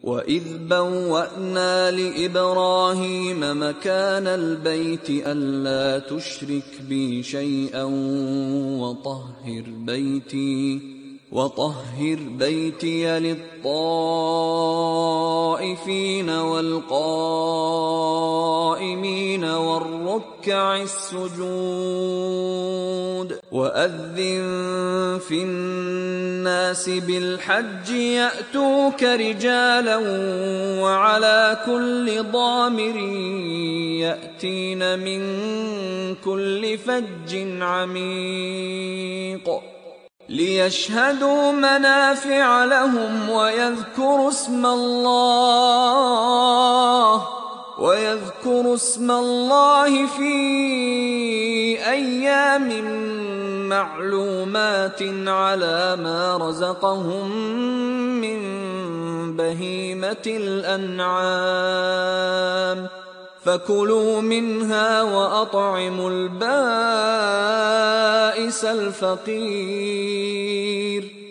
وَإِذْ بَوَّأْنَا لِإِبْرَاهِيمَ مَكَانَ الْبَيْتِ أَلَّا تُشْرِكْ بِي شَيْئًا وَطَهِّرْ بَيْتِيَ لِلطَّائِفِينَ وَالْقَائِمِينَ وَالرُّكَّعِ السُّجُودِ وَأَذِّن فِي النَّاسِ بِالْحَجِّ يَأْتُوكَ رِجَالًا وَعَلَى كُلِّ ضَامِرٍ يَأْتِينَ مِنْ كُلِّ فَجٍّ عَمِيقٍ لِيَشْهَدُوا مَنَافِعَ لَهُمْ وَيَذْكُرُوا اسْمَ اللَّهِ فِي أَيَّامٍ مَّعْلُومَاتٍ عَلَىٰ مَا رَزَقَهُم مِّن بَهِيمَةِ الْأَنْعَامِ فَكُلُوا مِنْهَا وَأَطْعِمُوا الْبَائِسَ الْفَقِيرَ